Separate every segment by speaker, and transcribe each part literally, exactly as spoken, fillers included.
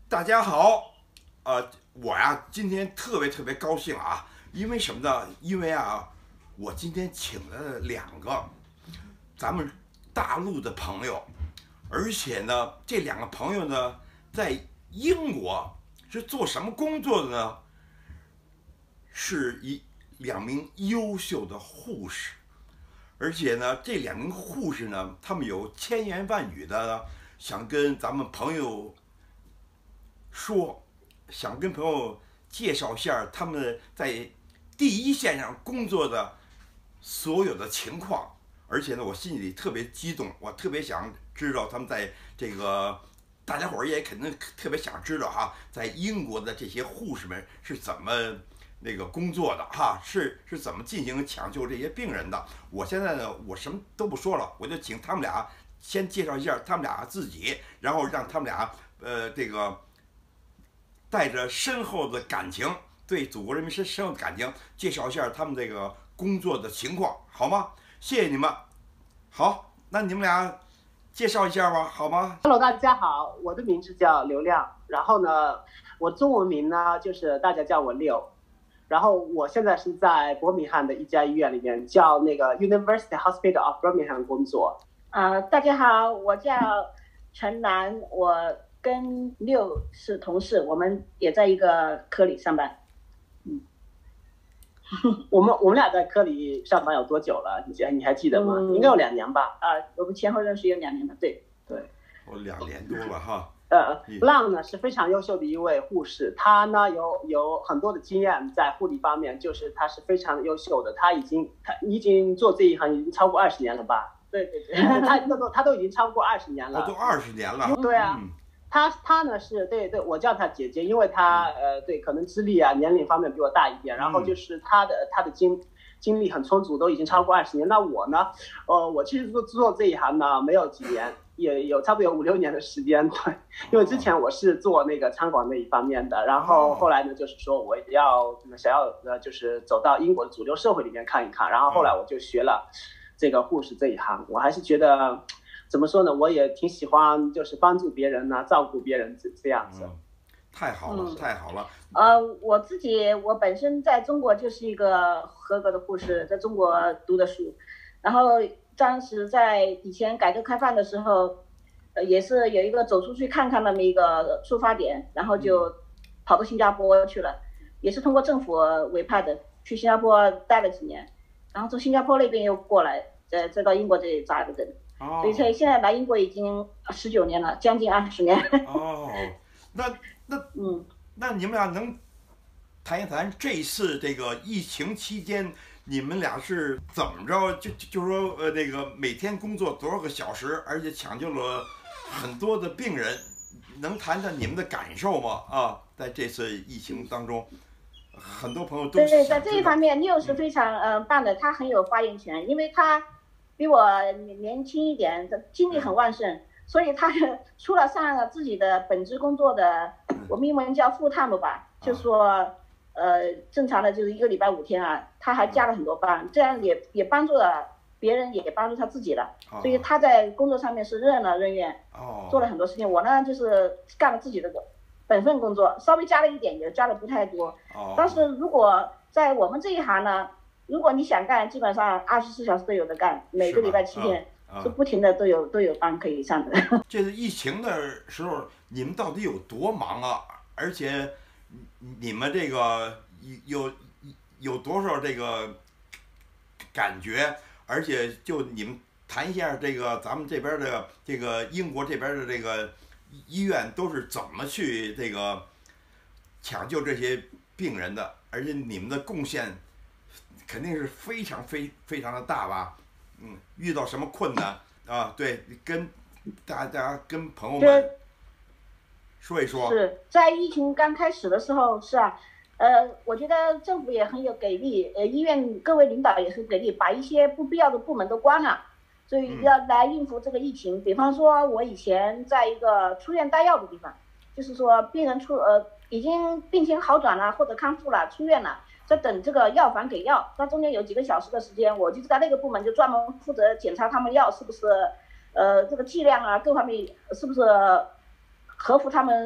Speaker 1: 大家好，呃，我呀今天特别特别高兴啊，因为什么呢？因为啊，我今天请了两个咱们大陆的朋友，而且呢，这两个朋友呢，在英国是做什么工作的呢？是一两名优秀的护士，而且呢，这两名护士呢，他们有千言万语的想跟咱们朋友说，想跟朋友介绍一下他们在第一线上工作的所有的情况，而且呢，我心里特别激动，我特别想知道他们在这个，大家伙儿也肯定特别想知道哈，在英国的这些护士们是怎么那个工作的哈，是是怎么进行抢救这些病人的。我现在呢，我什么都不说了，我就请他们俩先介绍一下他们俩自己，然后让他们俩呃这个带着深厚的感情，对祖国人民深深厚的感情，介绍一下他们这个工作的情况，好吗？谢谢你们。好，那你们俩介绍一下吧，好吗
Speaker 2: Hello，大家好，我的名字叫刘亮，然后呢，我中文名呢就是大家叫我六，然后我现在是在伯明翰的一家医院里面，叫那个 University Hospital of Birmingham 工作。
Speaker 3: 呃，大家好，我叫陈楠，我跟六是同事，我们也在一个科里上班。
Speaker 2: 嗯，我们我们俩在科里上班有多久了？你你还记得吗？嗯、应该有两年吧。
Speaker 3: 啊、呃，我们前后认识有两年了，对
Speaker 2: 对。
Speaker 1: 我两年多了哈。
Speaker 2: 呃，浪呢是非常优秀的一位护士，他呢有有很多的经验在护理方面，就是他是非常优秀的，他已经他已经做这一行已经超过二十年了吧？
Speaker 3: 对对对，
Speaker 2: 他那都他都已经超过二十年了，
Speaker 1: 都二十年了。
Speaker 2: 对啊，嗯、他他呢是对对，我叫他姐姐，因为他呃对可能资历啊年龄方面比我大一点，然后就是他的他的经经历很充足，都已经超过二十年。那我呢，呃我其实做做这一行呢没有几年。也有差不多有五六年的时间，对，因为之前我是做那个餐馆那一方面的，然后后来呢，就是说我要想要呃，就是走到英国的主流社会里面看一看，然后后来我就学了这个护士这一行，我还是觉得怎么说呢，我也挺喜欢，就是帮助别人呢、啊，照顾别人这这样子。
Speaker 1: 嗯，太好了，嗯、太好了。
Speaker 3: 呃，我自己我本身在中国就是一个合格的护士，在中国读的书，然后。当时在以前改革开放的时候，呃，也是有一个走出去看看那么一个出发点，然后就跑到新加坡去了，也是通过政府委派的，去新加坡待了几年，然后从新加坡那边又过来，再再到英国这里扎的根，哦、所以现在来英国已经十九年了，将近二十年。
Speaker 1: 哦，那那嗯，那你们俩能谈一谈这次这个疫情期间？你们俩是怎么着？就就说呃，那个每天工作多少个小时，而且抢救了很多的病人，能谈谈你们的感受吗？啊，在这次疫情当中，很多朋友都
Speaker 3: 对对，在这一方面，六是非常嗯、呃、棒的，他很有发言权，因为他比我年轻一点，精力很旺盛，所以他除了上了自己的本职工作的，我们英文叫 full time 吧，就说。呃，正常的就是一个礼拜五天啊，他还加了很多班，这样也也帮助了别人，也帮助他自己了。哦、所以他在工作上面是任劳任怨，哦、做了很多事情。我呢就是干了自己的本分工作，稍微加了一点，也加的不太多。哦、但是如果在我们这一行呢，如果你想干，基本上二十四小时都有的干，每个礼拜七天是不停的都有、哦、都有班可以上的。
Speaker 1: 这是疫情的时候，你们到底有多忙啊？而且。你们这个有有多少这个感觉？而且就你们谈一下这个咱们这边的这个英国这边的这个医院都是怎么去这个抢救这些病人的？而且你们的贡献肯定是非常非非常的大吧？嗯，遇到什么困难啊？对，跟大家跟朋友们。说一说，
Speaker 3: 是在疫情刚开始的时候，是啊，呃，我觉得政府也很有给力，呃，医院各位领导也是给力，把一些不必要的部门都关了，所以要来应付这个疫情。嗯、比方说，我以前在一个出院带药的地方，就是说病人出呃已经病情好转了或者康复了，出院了，在等这个药房给药，那中间有几个小时的时间，我就在那个部门就专门负责检查他们药是不是，呃，这个剂量啊各方面是不是。合乎他们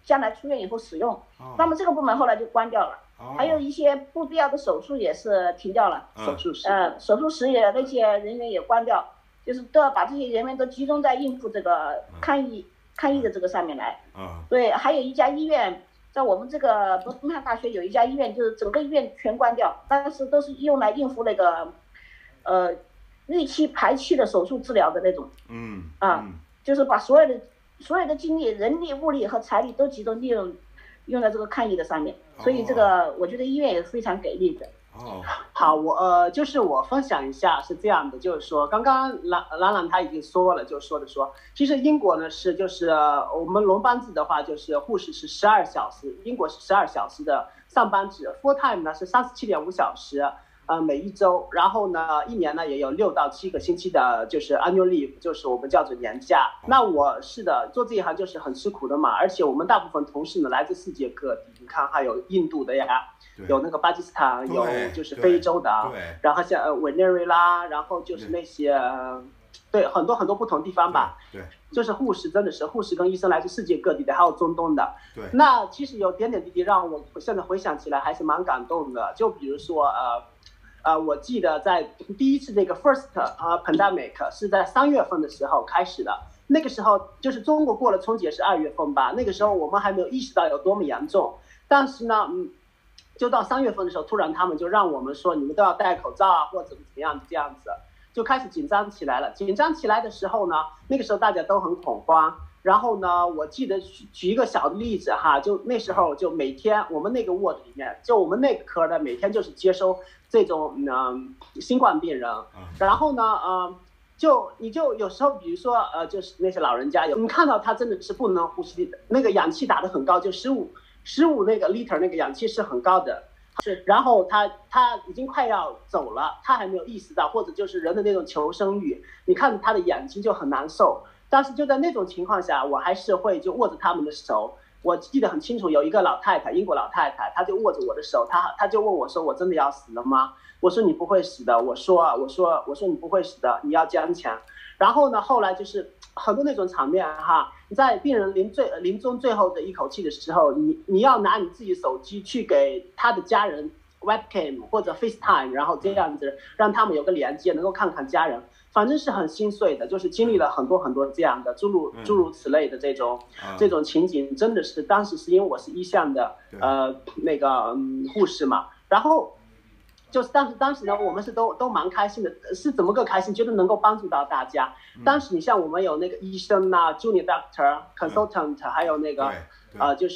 Speaker 3: 将来出院以后使用。
Speaker 1: 哦、
Speaker 3: 那么这个部门后来就关掉了。
Speaker 1: 哦、
Speaker 3: 还有一些不必要的手术也是停掉了，
Speaker 1: 嗯、
Speaker 2: 手术室，
Speaker 3: 呃，手术室也那些人员也关掉，就是都要把这些人员都集中在应付这个抗疫、嗯、抗疫的这个上面来。
Speaker 1: 嗯，
Speaker 3: 对，还有一家医院，在我们这个伯明翰大学有一家医院，就是整个医院全关掉，但是都是用来应付那个，呃，预期排期的手术治疗的那种。
Speaker 1: 嗯，
Speaker 3: 啊，
Speaker 1: 嗯
Speaker 3: 就是把所有的所有的精力、人力、物力和财力都集中利用。用在这个抗疫的上面，所以这个我觉得医院也是非常给力的。
Speaker 1: 哦，
Speaker 2: 好，我呃就是我分享一下是这样的，就是说刚刚兰兰兰他已经说了，就说的说，其实英国呢是就是我们轮班制的话，就是护士是十二小时，英国是十二小时的上班制 ，full time 呢是三十七点五小时。呃，每一周，然后呢，一年呢也有六到七个星期的，就是 annual leave， 就是我们叫做年假。那我是的，做这一行就是很吃苦的嘛，而且我们大部分同事呢来自世界各地，你看还有印度的呀，有那个巴基斯坦，有就是非洲的，然后像呃委内瑞拉，然后就是那些，对，很多很多不同地方吧。
Speaker 1: 对，
Speaker 2: 就是护士真的是护士跟医生来自世界各地的，还有中东的。
Speaker 1: 对，
Speaker 2: 那其实有点点滴滴让我现在回想起来还是蛮感动的，就比如说呃。呃，我记得在第一次这个 first 呃 pandemic 是在三月份的时候开始的，那个时候就是中国过了春节是二月份吧，那个时候我们还没有意识到有多么严重，但是呢，嗯，就到三月份的时候，突然他们就让我们说你们都要戴口罩啊，或者怎么样这样子，就开始紧张起来了。紧张起来的时候呢，那个时候大家都很恐慌。然后呢，我记得举一个小的例子哈，就那时候就每天我们那个 ward 里面，就我们那个科的每天就是接收这种嗯、呃、新冠病人，然后呢呃就你就有时候比如说呃就是那些老人家有你看到他真的是不能呼吸的，那个氧气打得很高，就十五十五那个 liter 那个氧气是很高的，是然后他他已经快要走了，他还没有意识到，或者就是人的那种求生欲，你看他的眼睛就很难受。但是就在那种情况下，我还是会就握着他们的手。我记得很清楚，有一个老太太，英国老太太，她就握着我的手，她她就问我说：“我真的要死了吗？”我说：“你不会死的。”我说：“我说我说你不会死的，你要坚强。”然后呢，后来就是很多那种场面哈，在病人临最临终最后的一口气的时候，你你要拿你自己手机去给他的家人 webcam 或者 FaceTime， 然后这样子让他们有个连接，能够看看家人。反正是很心碎的，就是经历了很多很多这样的诸如诸如此类的这种、嗯、这种情景，真的是当时是因为我是一线的呃那个嗯护士嘛，然后就是当时当时呢我们是都都蛮开心的，是怎么个开心？觉得能够帮助到大家。当时你像我们有那个医生啊 ，junior doctor、consultant，、嗯、还有那个呃就是。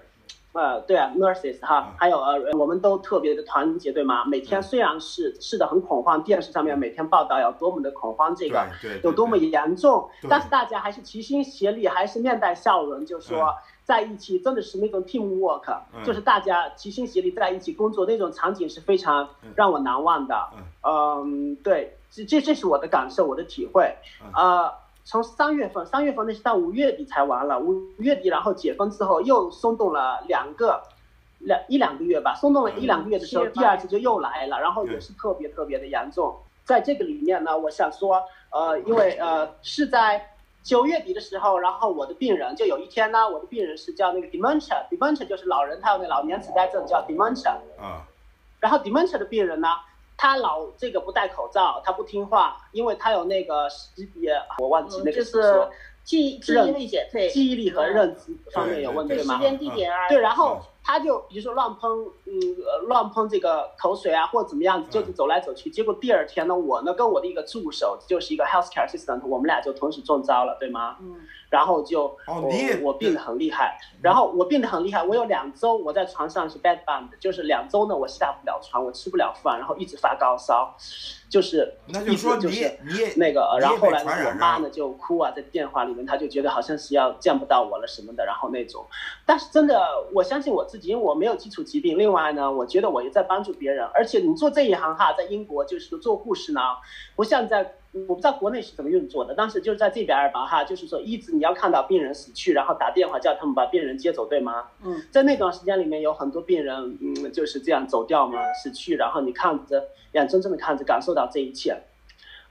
Speaker 2: 呃，对啊 ，nurses 哈，还有呃，我们都特别的团结，对吗？每天虽然是是的很恐慌，电视上面每天报道有多么的恐慌，这个有多么严重，但是大家还是齐心协力，还是面带笑容，就说在一起，真的是那种 teamwork，、嗯、就是大家齐心协力在一起工作，那种场景是非常让我难忘的。嗯，对，这这这是我的感受，我的体会，呃。从三月份，三月份那是到五月底才完了。五月底，然后解封之后又松动了两个，两一两个月吧。松动了一两个月的时候，第二次就又来了，然后也是特别特别的严重。在这个里面呢，我想说，呃，因为呃是在九月底的时候，然后我的病人就有一天呢，我的病人是叫那个 dementia，dementia 就是老人他有那老年痴呆症叫 dementia。啊。然后 dementia 的病人呢。他老这个不戴口罩，他不听话，因为他有那个识别，我忘记那个是说
Speaker 3: 记记忆力减退，
Speaker 2: 记忆力和认知方面有问题吗？
Speaker 3: 时间地点啊。
Speaker 2: 对，然后他就比如说乱喷，嗯，乱喷这个口水啊，或者怎么样，就是走来走去。结果第二天呢，我呢跟我的一个助手，就是一个 healthcare assistant， 我们俩就同时中招了，对吗？嗯。然后就
Speaker 1: 哦，
Speaker 2: 我我病得很厉害，然后我病得很厉害，我有两周我在床上是 bedbound， 就是两周呢我下不了床，我吃不了饭，然后一直发高烧，就是
Speaker 1: 那就说你
Speaker 2: 你那个，然后后来呢我妈呢就哭啊，在电话里面，她就觉得好像是要见不到我了什么的，然后那种，但是真的我相信我自己，因为我没有基础疾病，另外呢，我觉得我也在帮助别人，而且你做这一行哈，在英国就是做护士呢，不像在。我不知道国内是怎么运作的，当时就是在这边吧哈，就是说一直你要看到病人死去，然后打电话叫他们把病人接走，对吗？嗯，在那段时间里面有很多病人，嗯，就是这样走掉嘛，死去，然后你看着眼睁睁的看着感受到这一切，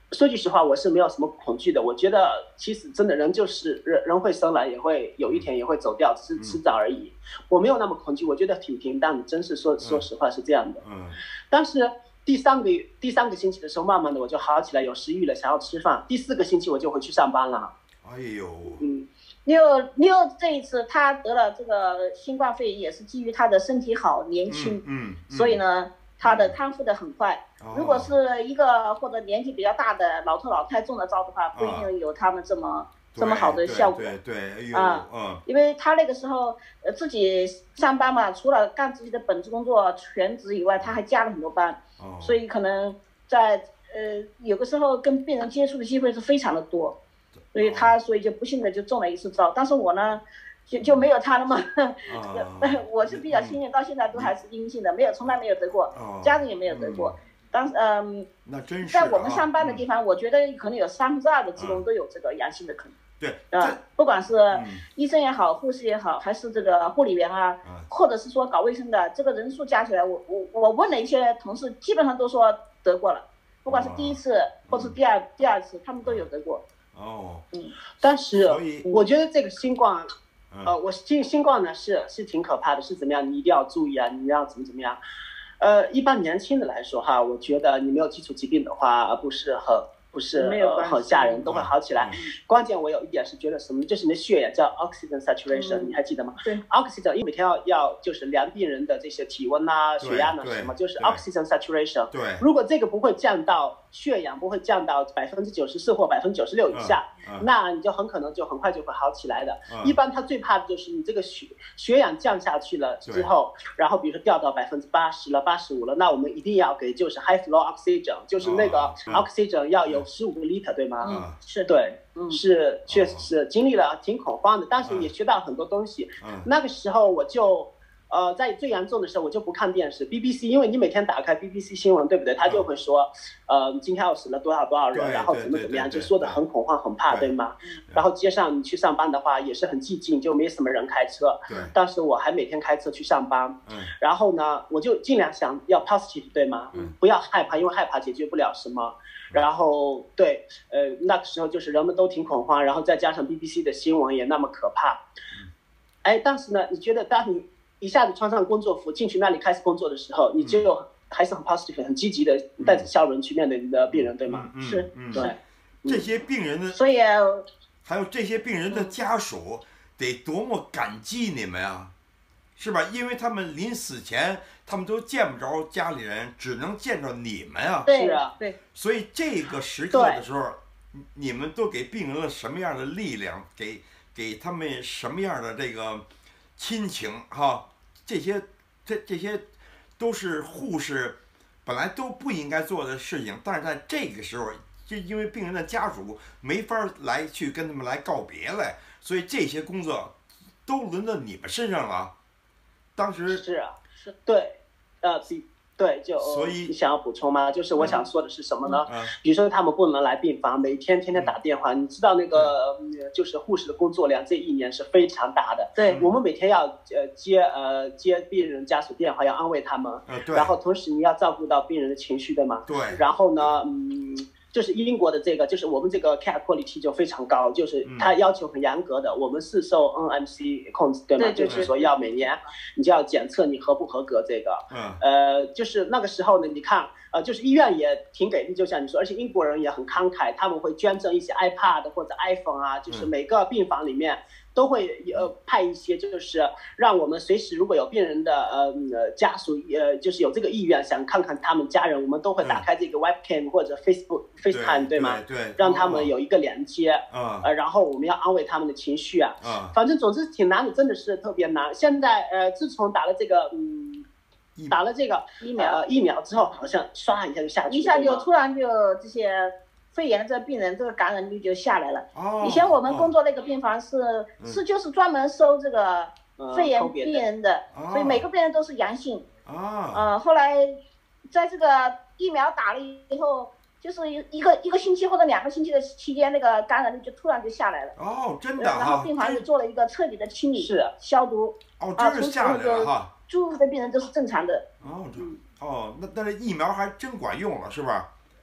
Speaker 2: 说句实话，我是没有什么恐惧的。我觉得其实真的人就是人，人会生来，也会有一天也会走掉，只是迟早而已。我没有那么恐惧，我觉得挺平淡的，真是说说实话是这样的。
Speaker 1: 嗯。
Speaker 2: 但是第三个第三个星期的时候，慢慢的我就好起来，有食欲了，想要吃饭。第四个星期我就回去上班了。
Speaker 1: 哎呦。
Speaker 2: 嗯。
Speaker 3: 六六这一次他得了这个新冠肺炎，也是基于他的身体好年轻，
Speaker 1: 嗯，嗯
Speaker 3: 所以呢。他的康复的很快，如果是一个或者年纪比较大的老头老太中了招的话，不一定有他们这么这么好的效果。
Speaker 1: 对对对，
Speaker 3: 啊，嗯，因为他那个时候呃自己上班嘛，除了干自己的本职工作全职以外，他还加了很多班，所以可能在呃有的时候跟病人接触的机会是非常的多，所以他所以就不幸的就中了一次招。但是我呢。就就没有他那么，我是比较幸运，到现在都还是阴性的，没有从来没有得过，家人也没有得过。当时嗯，在我们上班的地方，我觉得可能有三分之二的职工都有这个阳性的可能。
Speaker 1: 对，
Speaker 3: 啊，不管是医生也好，护士也好，还是这个护理员啊，或者是说搞卫生的，这个人数加起来，我我我问了一些同事，基本上都说得过了，不管是第一次或是第二第二次，他们都有得过。
Speaker 1: 哦，
Speaker 2: 嗯，但是我觉得这个新冠。呃，我新新冠呢是是挺可怕的，是怎么样？你一定要注意啊，你要怎么怎么样？呃，一般年轻的来说哈，我觉得你没有基础疾病的话，不是很不是呃很吓人，都会好起来。关键我有一点是觉得什么，就是你的血液叫 oxygen saturation，、嗯、你还记得吗？
Speaker 3: 对
Speaker 2: ，oxygen， 因为每天要要就是量病人的这些体温呐、血压呐什么，就是 oxygen saturation。
Speaker 1: 对，
Speaker 2: 如果这个不会降到血氧不会降到百分之九十四或百分之九十六以下。嗯嗯、那你就很可能就很快就会好起来的。嗯、一般他最怕的就是你这个血血氧降下去了之后，然后比如说掉到百分之八十了、八十五了，那我们一定要给就是 high flow oxygen， 就是那个 oxygen 要有十五个 liter， 对吗？
Speaker 1: 嗯，
Speaker 2: 是对，嗯，是确实是经历了挺恐慌的，但是也学到很多东西。嗯，那个时候我就。呃，在最严重的时候，我就不看电视 B B C， 因为你每天打开 B B C 新闻，对不对？他就会说，呃，今天又死了多少多少人，然后怎么怎么样，就说的很恐慌、很怕，对吗？然后街上你去上班的话，也是很寂静，就没什么人开车。
Speaker 1: 对。
Speaker 2: 当时我还每天开车去上班。嗯。然后呢，我就尽量想要 positive， 对吗？嗯。不要害怕，因为害怕解决不了什么。然后对，呃，那个时候就是人们都挺恐慌，然后再加上 B B C 的新闻也那么可怕。嗯。哎，但是呢，你觉得当你一下子穿上工作服进去那里开始工作的时候，你就还是很 positive 很积极的带着笑容去面对你的病人，对吗？
Speaker 1: 嗯、
Speaker 3: 是，
Speaker 1: 嗯、
Speaker 3: 对。
Speaker 1: 这些病人的，
Speaker 3: 所以
Speaker 1: 还有这些病人的家属得多么感激你们啊，是吧？因为他们临死前他们都见不着家里人，只能见着你们啊。
Speaker 3: 对啊，对。
Speaker 1: 所以这个时刻的时候，你们都给病人了什么样的力量？给给他们什么样的这个亲情哈？这些这这些都是护士本来都不应该做的事情，但是在这个时候，就因为病人的家属没法来去跟他们来告别了，所以这些工作都轮到你们身上了。当时
Speaker 2: 是啊，是对，呃，对，就
Speaker 1: 所以
Speaker 2: 你想要补充吗？就是我想说的是什么呢？
Speaker 1: 嗯、
Speaker 2: 比如说他们不能来病房，每天天天打电话，嗯、你知道那个、嗯、就是护士的工作量这一年是非常大的。
Speaker 3: 对，
Speaker 2: 我们每天要呃接呃接病人家属电话，要安慰他们，
Speaker 1: 嗯、对，
Speaker 2: 然后同时你要照顾到病人的情绪，对吗？
Speaker 1: 对。
Speaker 2: 然后呢，嗯。就是英国的这个，就是我们这个 care quality 就非常高，就是它要求很严格的，嗯、我们是受 N M C 控制，对吗？
Speaker 3: 对对对，
Speaker 2: 就是说要每年你就要检测你合不合格这个。
Speaker 1: 嗯。
Speaker 2: 呃，就是那个时候呢，你看，呃，就是医院也挺给力，就像你说，而且英国人也很慷慨，他们会捐赠一些 iPad 或者 iPhone 啊，就是每个病房里面。都会呃派一些，就是让我们随时如果有病人的呃家属呃就是有这个意愿想看看他们家人，我们都会打开这个 webcam 或者 Facebook FaceTime 对吗？
Speaker 1: 对，对，
Speaker 2: 让他们有一个连接，
Speaker 1: 嗯、
Speaker 2: 呃，然后我们要安慰他们的情绪啊，
Speaker 1: 嗯、
Speaker 2: 反正总之挺难的，真的是特别难。现在呃自从打了这个嗯打了这个
Speaker 3: 疫苗、
Speaker 2: 呃、疫苗之后，好像唰一下就下去了，
Speaker 3: 一下就突然就这些。肺炎这病人这个感染率就下来了。
Speaker 1: 哦、
Speaker 3: 以前我们工作那个病房是、哦、是就是专门收这个肺炎病人的，
Speaker 2: 嗯、
Speaker 3: 所以每个病人都是阳性。
Speaker 1: 啊、
Speaker 3: 呃，后来在这个疫苗打了以后，就是一个一个星期或者两个星期的期间，那个感染率就突然就下来了。
Speaker 1: 哦，真的、啊、
Speaker 3: 然后病房就做了一个彻底的清理、
Speaker 2: 是
Speaker 3: 消毒。
Speaker 1: 哦，真是下来了哈。
Speaker 3: 住的病人都是正常的。
Speaker 1: 哦，这哦，那但是疫苗还真管用了，是吧？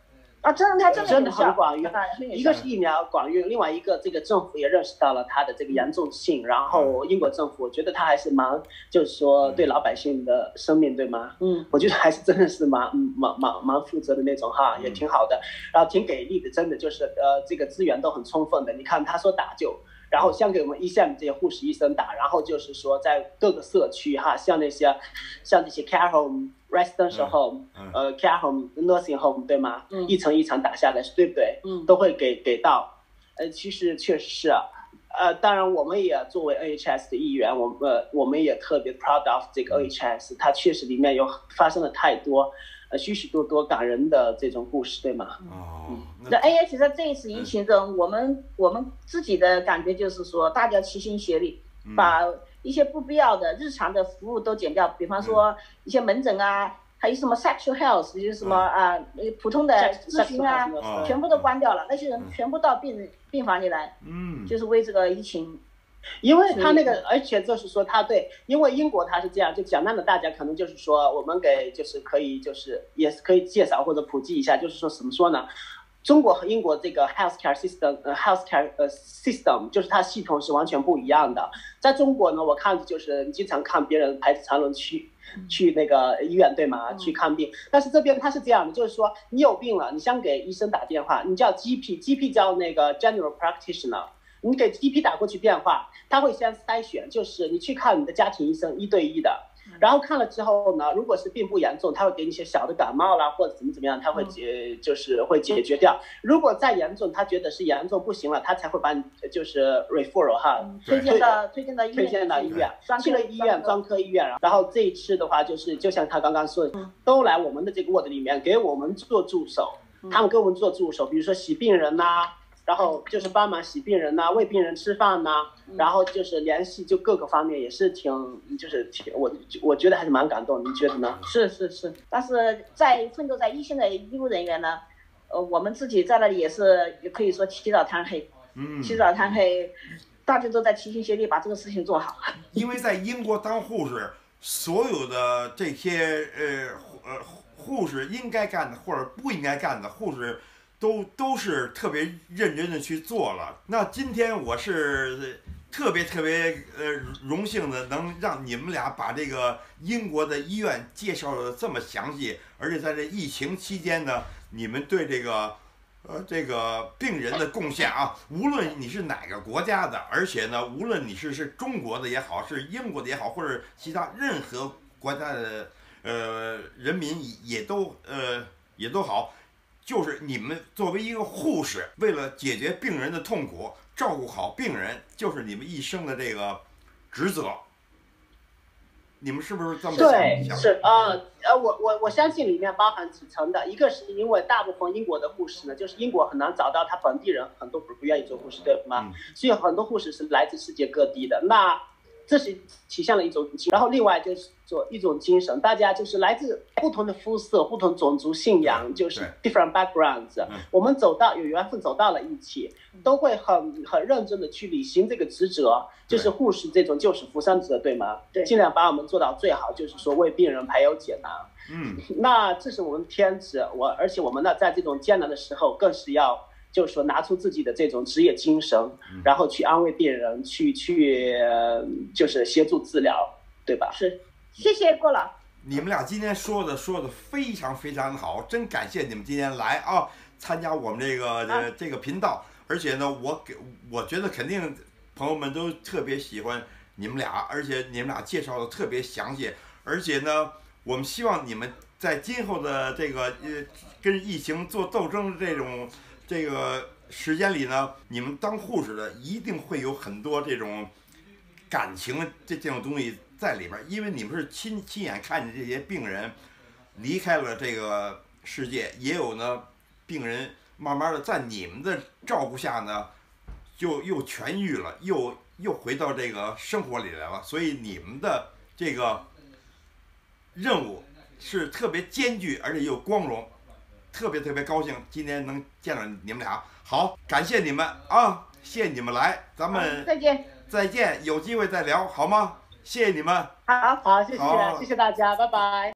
Speaker 3: 啊，真的，他真的
Speaker 2: 真的
Speaker 3: 有效
Speaker 2: 很广域
Speaker 3: 啊很有效
Speaker 2: 一个是疫苗广域，另外一个这个政府也认识到了它的这个严重性，然后英国政府我觉得他还是蛮，就是说对老百姓的生命，对吗？
Speaker 3: 嗯，
Speaker 2: 我觉得还是真的是蛮蛮蛮蛮负责的那种哈，也挺好的，然后挺给力的，真的就是呃这个资源都很充分的。你看他说打就，然后像给我们一线这些护士医生打，然后就是说在各个社区哈，像那些像这些 care home、residential home、
Speaker 1: 嗯
Speaker 2: 呃 care home、nursing home 对吗？
Speaker 3: 嗯
Speaker 2: 一层一层打下来，对不对？
Speaker 3: 嗯
Speaker 2: 都会给给到。呃，其实确实是啊。呃，当然，我们也作为 N H S 的一员，我们呃我们也特别 proud of 这个 N H S，它确实里面有发生了太多，呃许许多多感人的这种故事，对吗？
Speaker 1: 哦，
Speaker 3: 那 A H 在这一次疫情中，我们我们自己的感觉就是说，大家齐心协力，把一些不必要的日常的服务都减掉，比方说一些门诊啊，还有什么 sexual health，就是什么啊呃普通的咨询啊，全部都关掉了，那些人全部到病病房里来，
Speaker 1: 嗯，
Speaker 3: 就是为这个疫情。
Speaker 2: 因为他那个，而且就是说他对，因为英国他是这样，就讲那的大家可能就是说，我们给就是可以就是也是可以介绍或者普及一下，就是说怎么说呢？中国和英国这个 healthcare system， 呃 healthcare 呃 system， 就是它系统是完全不一样的。在中国呢，我看就是经常看别人排长龙去去那个医院，对吗？去看病。但是这边它是这样的，就是说你有病了，你想给医生打电话，你叫 G P，G P 叫那个 general practitioner。你给 G P 打过去电话，他会先筛选，就是你去看你的家庭医生一对一的，然后看了之后呢，如果是并不严重，他会给你一些小的感冒啦，或者怎么怎么样，他会解就是会解决掉。如果再严重，他觉得是严重不行了，他才会把你就是 referral 哈，
Speaker 3: 推荐到推荐到医院，
Speaker 2: 推荐到医院，去了医院专科医院，然后这一次的话就是就像他刚刚说的，都来我们的这个 ward 里面给我们做助手，他们给我们做助手，比如说洗病人呐。然后就是帮忙洗病人呐、啊，喂病人吃饭呐、啊，然后就是联系就各个方面也是挺，就是挺我我觉得还是蛮感动，你觉得呢？
Speaker 3: 是是是，但是在奋斗在一线的医务人员呢，呃，我们自己在那里也是也可以说起早贪黑，
Speaker 1: 嗯，
Speaker 3: 起早贪黑，大家都在齐心协力把这个事情做好。
Speaker 1: 因为在英国当护士，所有的这些呃呃护士应该干的或者不应该干的护士。都都是特别认真的去做了。那今天我是特别特别呃荣幸的，能让你们俩把这个英国的医院介绍的这么详细，而且在这疫情期间呢，你们对这个呃这个病人的贡献啊，无论你是哪个国家的，而且呢，无论你是是中国的也好，是英国的也好，或者其他任何国家的呃人民也都呃也都好。就是你们作为一个护士，为了解决病人的痛苦，照顾好病人，就是你们一生的这个职责。你们是不是这么想？
Speaker 2: 对，是呃呃，我我我相信里面包含几层的，一个是因为大部分英国的护士呢，就是英国很难找到他本地人，很多不不愿意做护士，对吗？嗯、所以很多护士是来自世界各地的。那这是体现了一种，然后另外就是说一种精神，大家就是来自不同的肤色、不同种族、信仰，就是 different backgrounds，我们走到有缘分走到了一起，都会很很认真的去履行这个职责，就是护士这种救死扶伤者，对吗？对，尽量把我们做到最好，就是说为病人排忧解难。
Speaker 1: 嗯，
Speaker 2: 那这是我们的天职，我而且我们呢在这种艰难的时候，更是要。就是说，拿出自己的这种职业精神，然后去安慰病人，去去就是协助治疗，对吧？
Speaker 3: 是，谢谢郭老。
Speaker 1: 你们俩今天说的说的非常非常好，真感谢你们今天来啊，参加我们这个、啊、这个频道。而且呢，我给我觉得肯定朋友们都特别喜欢你们俩，而且你们俩介绍的特别详细。而且呢，我们希望你们在今后的这个呃跟疫情做斗争的这种。这个时间里呢，你们当护士的一定会有很多这种感情这这种东西在里边，因为你们是亲亲眼看见这些病人离开了这个世界，也有呢病人慢慢的在你们的照顾下呢，就又痊愈了，又又回到这个生活里来了。所以你们的这个任务是特别艰巨，而且又光荣。特别特别高兴今天能见到你们俩，好，感谢你们啊，谢谢你们来，咱们
Speaker 3: 再见，
Speaker 1: 再见，有机会再聊好吗？谢谢你们，
Speaker 2: 好好，谢谢，谢谢大家，拜拜。